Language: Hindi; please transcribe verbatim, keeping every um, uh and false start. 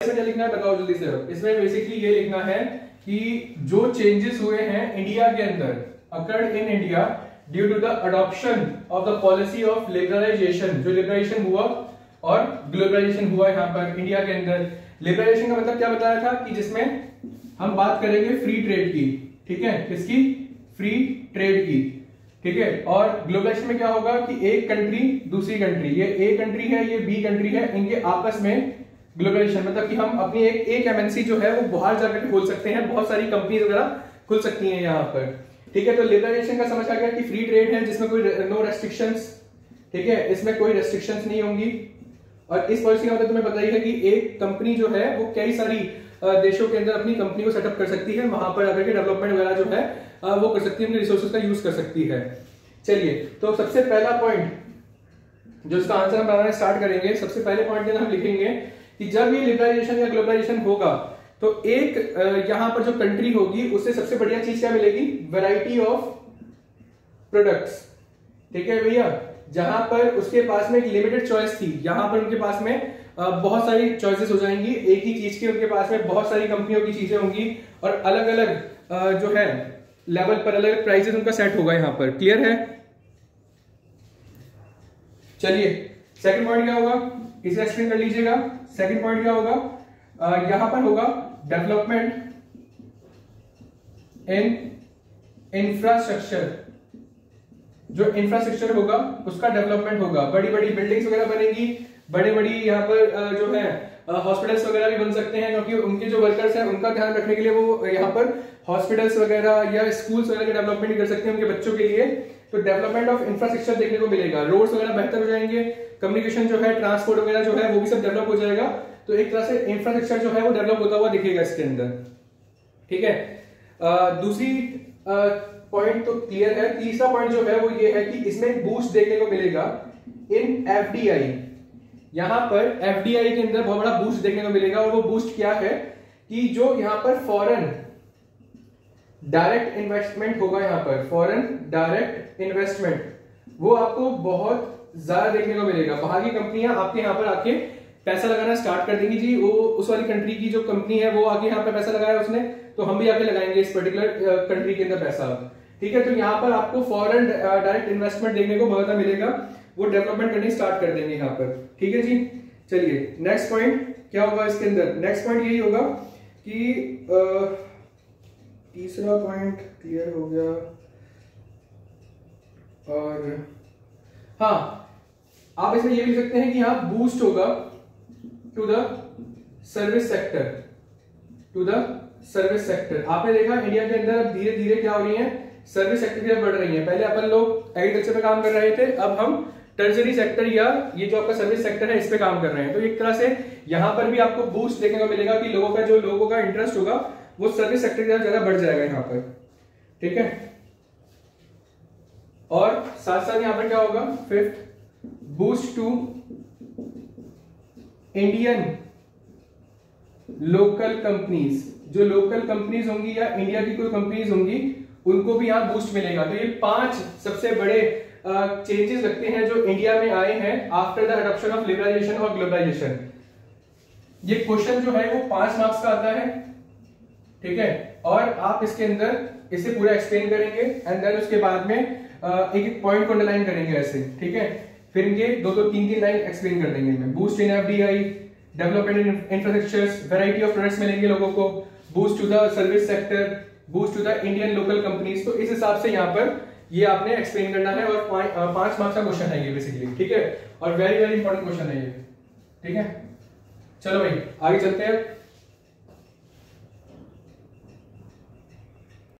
क्या लिखना है बताओ जल्दी से। इसमें बेसिकली ये लिखना है कि जो चेंजेस हुए हैं इंडिया के अंदर, occurred in India due to the adoption of the policy of liberalisation, जो लिबरलाइजेशन हुआ और ग्लोबलाइजेशन हुआ यहाँ पर इंडिया के अंदर। लिबरलाइजेशन का मतलब क्या बताया था कि जिसमें हम बात करेंगे फ्री ट्रेड की, ठीक है, किसकी, फ्री ट्रेड की, ठीक है। और ग्लोबलाइजेशन में क्या होगा कि एक कंट्री दूसरी कंट्री, ये ए कंट्री है ये बी कंट्री है, इनके आपस में ग्लोबलाइजेशन मतलब कि हम अपनी एक एक एमएनसी जो है वो बाहर जाकर खोल सकते हैं, बहुत सारी कंपनीज वगैरह खुल सकती हैं यहाँ पर, ठीक है। तो लिबरलाइजेशन का समझ आ गया कि फ्री ट्रेड है जिसमें कोई नो रेस्ट्रिक्शंस, ठीक है, इसमें कोई रेस्ट्रिक्शंस नहीं होंगी। और इस पॉलिसी का मतलब तुम्हें पता ही है कि एक कंपनी जो है वो कई सारी देशों के अंदर अपनी कंपनी को सेटअप कर सकती है, वहां पर आकर के डेवलपमेंट वगैरह जो है वो कर सकती है, अपने रिसोर्सेज का यूज कर सकती है। चलिए, तो सबसे पहला पॉइंट जो इसका आंसर हम बनाना स्टार्ट करेंगे, सबसे पहले पॉइंट के अंदर हम लिखेंगे कि जब ये लिबरलाइजेशन या ग्लोबलाइजेशन होगा तो एक यहां पर जो कंट्री होगी उससे सबसे बढ़िया चीज क्या मिलेगी, वैरायटी ऑफ प्रोडक्ट्स, ठीक है भैया। जहां पर उसके पास में एक लिमिटेड चॉइस थी, यहां पर उनके पास में बहुत सारी चॉइसेस हो जाएंगी, एक ही चीज की उनके पास में बहुत सारी कंपनियों की चीजें होंगी और अलग अलग जो है लेवल पर अलग अलग प्राइसेस उनका सेट होगा यहाँ पर। क्लियर है? चलिए, सेकंड पॉइंट क्या होगा, इसे एक्सप्लेन कर लीजिएगा। सेकंड पॉइंट क्या होगा, यहां पर होगा डेवलपमेंट इन इंफ्रास्ट्रक्चर, जो इंफ्रास्ट्रक्चर होगा उसका डेवलपमेंट होगा, बड़ी बड़ी बिल्डिंग्स वगैरह बनेगी, बड़े बड़ी यहाँ पर जो है हॉस्पिटल्स वगैरह भी बन सकते हैं, क्योंकि उनके जो वर्कर्स हैं उनका ध्यान रखने के लिए वो यहाँ पर हॉस्पिटल्स वगैरह या स्कूल्स वगैरह का डेवलपमेंट कर सकते हैं उनके बच्चों के लिए। तो डेवलपमेंट ऑफ इंफ्रास्ट्रक्चर देखने को मिलेगा, रोड्स वगैरह बेहतर हो जाएंगे, कम्युनिकेशन जो है, ट्रांसपोर्ट वगैरह जो है वो भी सब डेवलप हो जाएगा। तो एक तरह से इंफ्रास्ट्रक्चर जो है वो डेवलप होता हुआ दिखेगा इसके अंदर, ठीक है। दूसरी पॉइंट तो क्लियर है। तीसरा पॉइंट जो है वो ये है कि इसमें बूस्ट देखने को मिलेगा इन एफडीआई, यहां पर एफडीआई के अंदर बहुत बड़ा बूस्ट देखने को मिलेगा। और वो बूस्ट क्या है कि जो यहां पर फॉरेन डायरेक्ट इन्वेस्टमेंट होगा, यहां पर फॉरेन डायरेक्ट इन्वेस्टमेंट वो आपको बहुत ज्यादा देखने को मिलेगा। बाहर की कंपनियां आपके यहां पर आके पैसा लगाना स्टार्ट कर देंगी जी, वो उस वाली कंट्री की जो कंपनी है वो आके यहाँ पे पैसा लगाया उसने, तो हम भी आके लगाएंगे इस पर्टिकुलर कंट्री के अंदर पैसा, ठीक है। तो यहाँ पर आपको फॉरेन डायरेक्ट इन्वेस्टमेंट देखने को बहुत मिलेगा, वो डेवलपमेंट करनी स्टार्ट कर देंगे यहाँ पर, ठीक है जी। चलिए, नेक्स्ट पॉइंट क्या होगा इसके अंदर, नेक्स्ट पॉइंट यही होगा कि आ, तीसरा पॉइंट क्लियर हो गया। और हाँ, आप इसमें ये लिख सकते हैं कि यहाँ बूस्ट होगा to the service sector, to the service sector. आपने देखा इंडिया के अंदर अब धीरे धीरे क्या हो रही है, सर्विस सेक्टर की तरफ बढ़ रही है। पहले अपन लोग एग्रीकल्चर पे काम कर रहे थे, अब हम टर्सरी सेक्टर या ये जो आपका सर्विस सेक्टर है इस पे काम कर रहे हैं। तो एक तरह से यहां पर भी आपको बूस्ट देखने को मिलेगा कि लोगों का जो लोगों का इंटरेस्ट होगा वो सर्विस सेक्टर की तरफ ज्यादा बढ़ जाएगा यहाँ पर, ठीक है। और साथ साथ यहां पर क्या होगा, fifth, boost to Indian local companies, जो लोकल कंपनीज होंगी या इंडिया की कोई कंपनीज होंगी उनको भी यहां बूस्ट मिलेगा। तो ये पांच सबसे बड़े चेंजेस uh, लगते हैं जो इंडिया में आए हैं after the adoption of liberalisation और ग्लोबलाइजेशन। ये क्वेश्चन जो है वो पांच मार्क्स का आता है, ठीक है। और आप इसके अंदर इसे पूरा एक्सप्लेन करेंगे एंड देन उसके बाद में uh, एक एक पॉइंट को अंडरलाइन करेंगे ऐसे, ठीक है। फिर इनके दो दो तीन तीन लाइन एक्सप्लेन कर देंगे मैं। Boost in FDI, development in infrastructures, variety of products मिलेंगे लोगों को, boost to the service sector, boost to the Indian local companies. तो इस हिसाब से यहाँ पर ये आपने एक्सप्लेन करना है और पांच मार्क्स का क्वेश्चन है ये बेसिकली, ठीक है। और वेरी वेरी इंपॉर्टेंट क्वेश्चन है ये, ठीक है। चलो भाई आगे चलते हैं।